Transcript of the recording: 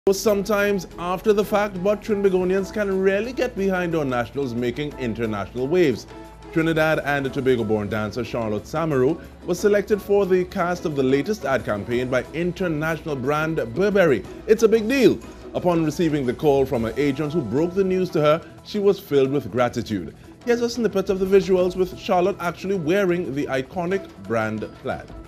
Sometimes after the fact, but Trinbagonians can rarely get behind our nationals making international waves. Trinidad and Tobago-born dancer Charlotte Samaru was selected for the cast of the latest ad campaign by international brand Burberry. It's a big deal. Upon receiving the call from her agent who broke the news to her, she was filled with gratitude. Here's a snippet of the visuals with Charlotte actually wearing the iconic brand plaid.